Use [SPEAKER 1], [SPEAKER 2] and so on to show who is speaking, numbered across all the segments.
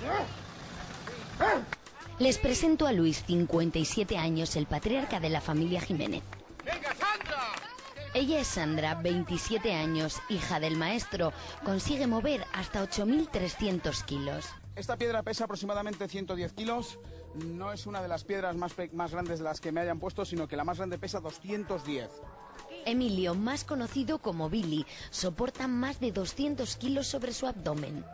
[SPEAKER 1] Les presento a Luis, 57 años, el patriarca de la familia Jiménez.
[SPEAKER 2] ¡Venga, Sandra!
[SPEAKER 1] Ella es Sandra, 27 años, hija del maestro. Consigue mover hasta 8.300 kilos.
[SPEAKER 3] Esta piedra pesa aproximadamente 110 kilos. No es una de las piedras más grandes de las que me hayan puesto, sino que la más grande pesa 210.
[SPEAKER 1] Emilio, más conocido como Billy, soporta más de 200 kilos sobre su abdomen.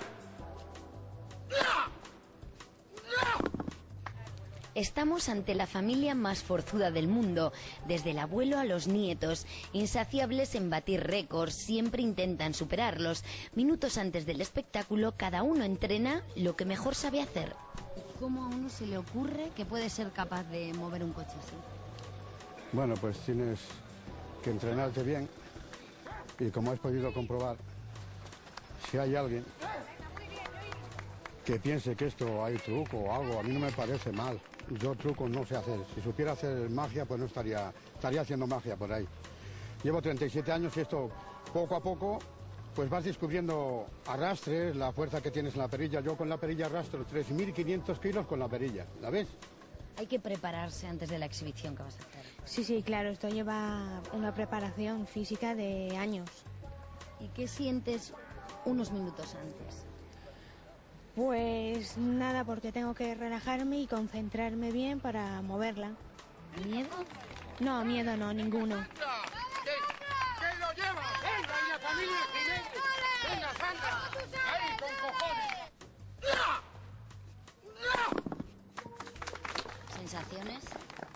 [SPEAKER 1] Estamos ante la familia más forzuda del mundo, desde el abuelo a los nietos, insaciables en batir récords, siempre intentan superarlos. Minutos antes del espectáculo, cada uno entrena lo que mejor sabe hacer. ¿Cómo a uno se le ocurre que puede ser capaz de mover un coche así?
[SPEAKER 4] Bueno, pues tienes que entrenarte bien y, como has podido comprobar, si hay alguien que piense que esto hay truco o algo, a mí no me parece mal. Yo trucos no sé hacer. Si supiera hacer magia, pues no estaría haciendo magia por ahí. Llevo 37 años y esto, poco a poco, pues vas descubriendo arrastres, la fuerza que tienes en la perilla. Yo con la perilla arrastro 3.500 kilos con la perilla, ¿la ves?
[SPEAKER 1] Hay que prepararse antes de la exhibición que vas a hacer.
[SPEAKER 5] Sí, claro, esto lleva una preparación física de años.
[SPEAKER 1] ¿Y qué sientes unos minutos antes?
[SPEAKER 5] Pues nada, porque tengo que relajarme y concentrarme bien para moverla.
[SPEAKER 1] ¿Miedo?
[SPEAKER 5] No, miedo no, ninguno.
[SPEAKER 2] ¿Quién lo lleva? ¡Venga, y la familia Jiménez! ¡Venga, Sandra! ¡Ahí, con cojones!
[SPEAKER 1] ¿Sensaciones?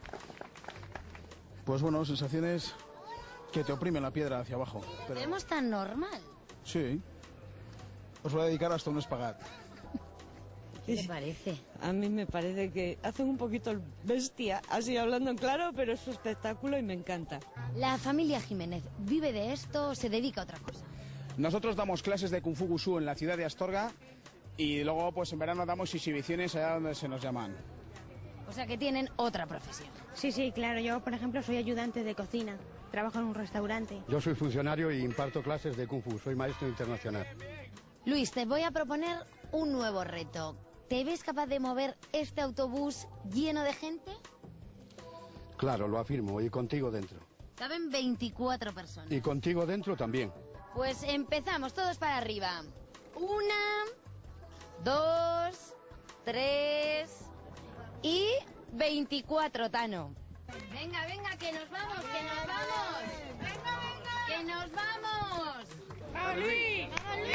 [SPEAKER 3] Pues bueno, sensaciones que te oprimen la piedra hacia abajo. Pero...
[SPEAKER 1] ¿Vemos tan normal?
[SPEAKER 3] Sí. Os voy a dedicar hasta un espagat.
[SPEAKER 1] ¿Qué te parece?
[SPEAKER 6] A mí me parece que hacen un poquito el bestia, así hablando en claro, pero es su espectáculo y me encanta.
[SPEAKER 1] ¿La familia Jiménez vive de esto o se dedica a otra cosa?
[SPEAKER 3] Nosotros damos clases de Kung Fu Wushu en la ciudad de Astorga y luego pues en verano damos exhibiciones allá donde se nos llaman.
[SPEAKER 1] O sea que tienen otra profesión.
[SPEAKER 5] Sí, claro, yo por ejemplo soy ayudante de cocina, trabajo en un restaurante.
[SPEAKER 4] Yo soy funcionario y imparto clases de Kung Fu, soy maestro internacional.
[SPEAKER 1] Luis, te voy a proponer un nuevo reto. ¿Te ves capaz de mover este autobús lleno de gente?
[SPEAKER 4] Claro, lo afirmo, y contigo dentro.
[SPEAKER 1] Caben 24 personas.
[SPEAKER 4] Y contigo dentro también.
[SPEAKER 1] Pues empezamos, todos para arriba. 1, 2, 3 y 24, Tano. Venga, que nos vamos, que nos vamos. ¡Que nos vamos!
[SPEAKER 2] ¡Ali!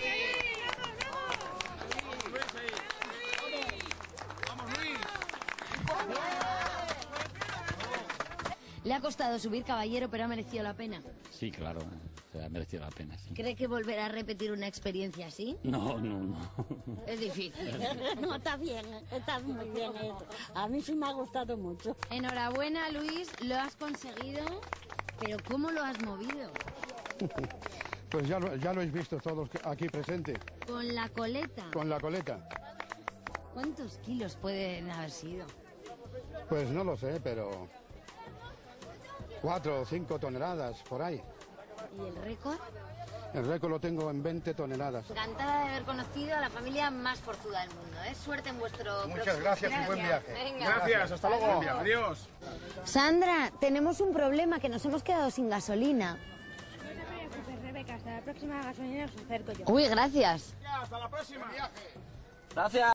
[SPEAKER 1] Le ha costado subir, caballero, pero ha merecido la pena.
[SPEAKER 7] Sí, claro, se ha merecido la pena, sí.
[SPEAKER 1] ¿Cree que volverá a repetir una experiencia así?
[SPEAKER 7] No.
[SPEAKER 1] Es difícil.
[SPEAKER 8] No, está bien, está muy bien esto. A mí sí me ha gustado mucho.
[SPEAKER 1] Enhorabuena, Luis, lo has conseguido, pero ¿cómo lo has movido?
[SPEAKER 4] Pues ya lo habéis visto todos aquí presentes.
[SPEAKER 1] Con la coleta.
[SPEAKER 4] Con la coleta.
[SPEAKER 1] ¿Cuántos kilos pueden haber sido?
[SPEAKER 4] Pues no lo sé, pero 4 o 5 toneladas por ahí.
[SPEAKER 1] ¿Y el récord?
[SPEAKER 4] El récord lo tengo en 20 toneladas.
[SPEAKER 1] Encantada de haber conocido a la familia más forzuda del mundo. Suerte en vuestro
[SPEAKER 4] Muchas gracias y buen viaje.
[SPEAKER 1] Venga.
[SPEAKER 3] Gracias, hasta luego. Adiós.
[SPEAKER 1] Sandra, tenemos un problema, que nos hemos quedado sin gasolina.
[SPEAKER 5] No te preocupes, Rebeca, hasta la próxima gasolina os acerco yo.
[SPEAKER 1] Uy, gracias.
[SPEAKER 3] Hasta la próxima.
[SPEAKER 7] Gracias.